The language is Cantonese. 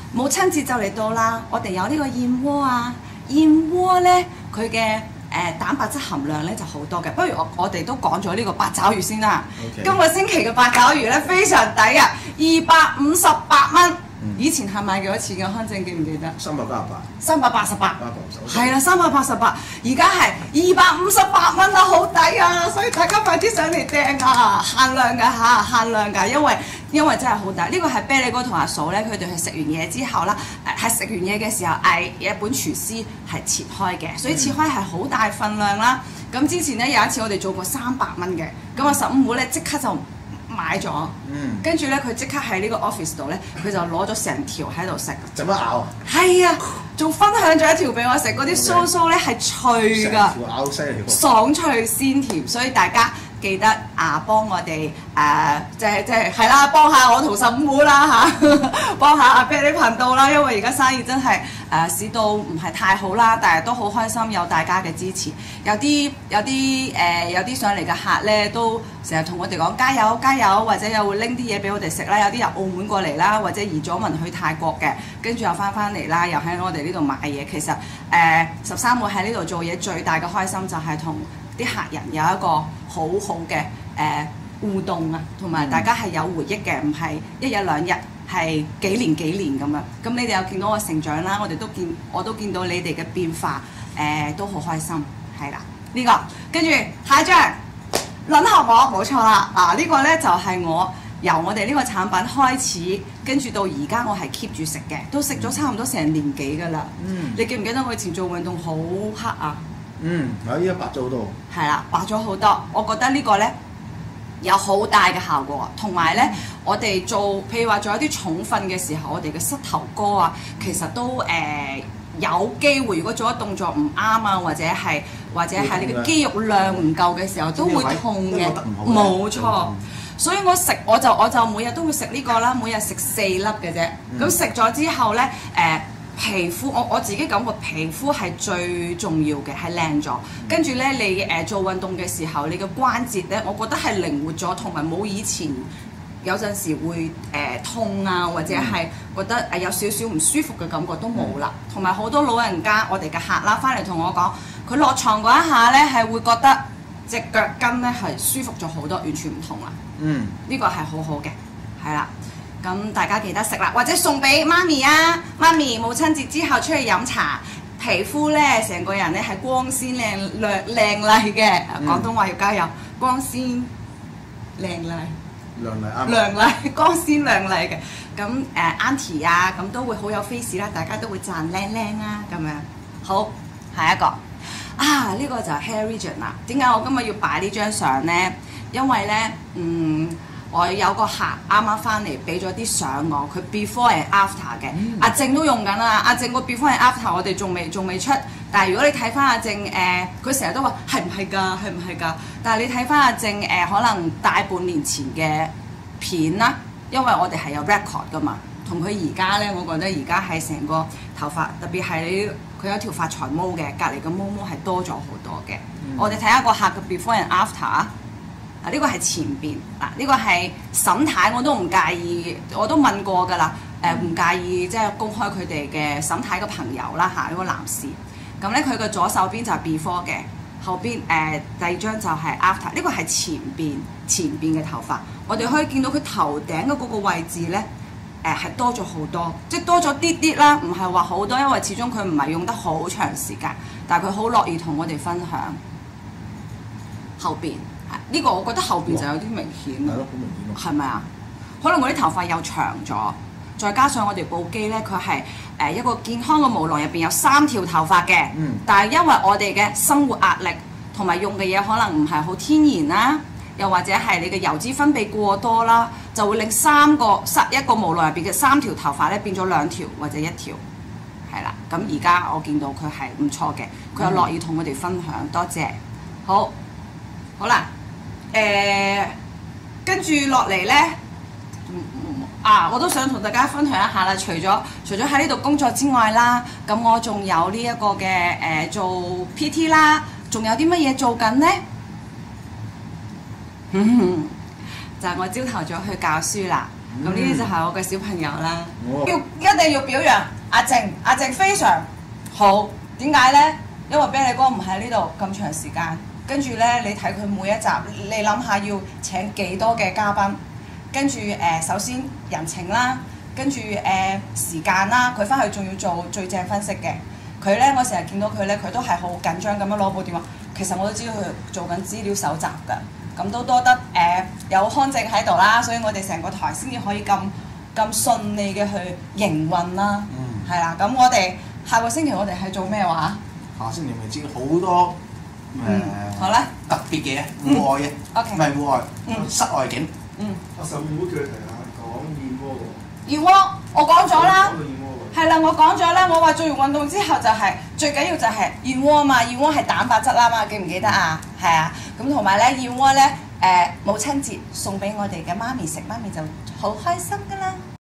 母親節就嚟到啦，我哋有呢個燕窩啊，燕窩咧佢嘅蛋白質含量咧就好多嘅。不如我哋都講咗呢個八爪魚先啦。 Okay. 今個星期嘅八爪魚咧非常抵啊，258蚊。以前係賣幾多錢嘅？康正記唔記得？388。係啦，388，而家係258蚊啊，好抵啊！所以大家快啲上嚟訂啊，限量㗎嚇，限量㗎，因為真係好抵。呢個係啤梨哥同阿嫂咧，佢哋係食完嘢之後啦，係食完嘢嘅時候嗌日本廚師係切開嘅，所以切開係好大份量啦。咁之前咧有一次我哋做過300蚊嘅，咁啊15號咧即刻就買咗，跟住咧佢即刻喺呢個 office 度咧，佢就攞咗成條喺度食。 做乜咬啊？ 係啊，仲分享咗一條俾我食，嗰啲酥酥咧係脆㗎， 咬犀利喎， 爽脆鮮甜，所以大家記得幫我哋即係啦，幫下我同15號啦嚇，幫下阿啤梨頻道啦，因為而家生意真係市道唔係太好啦，但係都好開心有大家嘅支持。有啲上嚟嘅客咧，都成日同我哋講加油加油，或者又會拎啲嘢俾我哋食啦。有啲由澳門過嚟啦，或者移咗民去泰國嘅，跟住又翻嚟啦，又喺我哋呢度買嘢。其實13號喺呢度做嘢最大嘅開心就係同啲客人有一個好好嘅互動啊，同埋大家係有回憶嘅，唔係一日兩日，係幾年咁樣。咁你哋又見到我成長啦，我都見到你哋嘅變化，都好開心，係啦。呢個跟住下一張撚學我冇錯啦，呢個咧就係我由我哋呢個產品開始，跟住到而家我係 keep 住食嘅，都食咗差唔多成年幾㗎啦。你記唔記得我以前做運動好黑啊？ 依家白咗好多。係啦，白咗好多。我覺得呢個咧有好大嘅效果，同埋咧我哋做譬如話做一啲重訓嘅時候，我哋嘅膝頭哥啊，其實都有機會，如果做咗動作唔啱啊，或者係你嘅肌肉量唔夠嘅時候，都會痛嘅。冇錯。所以我就每日都會食呢個啦，每日食4粒嘅啫。咁食咗之後咧，皮膚我自己感覺皮膚係最重要嘅，係靚咗。跟住咧，你做運動嘅時候，你嘅關節咧，我覺得係靈活咗，同埋冇以前有陣時會痛啊，或者係覺得有少少唔舒服嘅感覺都冇啦。同埋好多老人家，我哋嘅客啦，翻嚟同我講，佢落床嗰一下咧，係會覺得隻腳跟咧係舒服咗好多，完全唔痛啦。呢個係好好嘅，係啦。咁大家記得食啦，或者送俾媽咪啊！媽咪母親節之後出去飲茶，皮膚咧成個人咧係光鮮靚麗嘅。廣東話要加油，光鮮靚麗。亮麗，光鮮亮麗嘅。咁Auntie 啊，咁都會好有 face 啦，大家都會讚靚靚啊咁樣。好，下一個呢個就係 hair region 啦。點解我今日要擺呢張相咧？因為咧，我有個客啱啱翻嚟，俾咗啲相我，佢 before and after 嘅。阿正都用緊啦，阿正個 before and after 我哋仲未出。但係如果你睇翻阿正佢成日都話係唔係㗎？但係你睇翻阿正可能大半年前嘅片啦，因為我哋係有 record 㗎嘛。同佢而家咧，我覺得而家係成個頭髮，特別係佢有條發財毛嘅，隔離嘅毛係多咗好多嘅。我哋睇下個客嘅 before and after 啊。呢個係前邊呢個係沈太，我都唔介意，我都問過㗎啦。唔介意即係公開佢哋嘅沈太嘅朋友啦嚇，呢個男士。咁咧佢嘅左手邊就係 before 嘅，後邊第二張就係 after。呢個係前邊嘅頭髮，我哋可以見到佢頭頂嘅嗰個位置咧，係多咗好多，即係多咗啲啦，唔係話好多，因為始終佢唔係用得好長時間，但係佢好樂意同我哋分享。後邊呢個我覺得後邊就有啲明顯， 係咯，好明顯喎， 係咪啊？可能我啲頭髮又長咗，再加上我哋部機咧，佢係一個健康嘅毛囊入邊有3條頭髮嘅，但係因為我哋嘅生活壓力同埋用嘅嘢可能唔係好天然啦，又或者係你嘅油脂分泌過多啦，就會令一個毛囊入邊嘅3條頭髮咧變咗2條或者1條，係啦。咁而家我見到佢係唔錯嘅，佢又樂意同我哋分享，多謝。好啦。跟住落嚟呢，我都想同大家分享一下啦。除咗喺呢度工作之外啦，咁我仲有呢一個嘅做 PT 啦，仲有啲乜嘢做緊呢？就係我朝頭早去教書啦。 咁呢啲就係我嘅小朋友啦。 哦一定要表揚阿靜，阿靜非常好。點解呢？因為啤梨哥唔喺呢度咁長時間，跟住呢，你睇佢每一集，你諗下要請幾多嘅嘉賓，跟住首先人情啦，跟住時間啦，佢翻去仲要做最正分析嘅。佢呢，我成日見到佢呢，佢都係好緊張咁樣攞部電話。其實我都知道佢做緊資料搜集㗎。咁都多得有康正喺度啦，所以我哋成個台先至可以咁順利嘅去營運啦。係啦，咁我哋下個星期我哋係做咩話？ 下星期咪知好多好啦， 特別嘅戶外嘅， OK 唔係戶外，室外景。 阿十妹叫你提下講燕窩喎。 燕窩我講咗啦。 講到燕窩喎。 係啦，我講咗啦，我話做完運動之後就係、最緊要就係燕窩嘛，燕窩係蛋白質啦嘛，記唔記得啊？係啊，咁同埋咧燕窩咧母親節送俾我哋嘅媽咪食，媽咪就好開心㗎啦。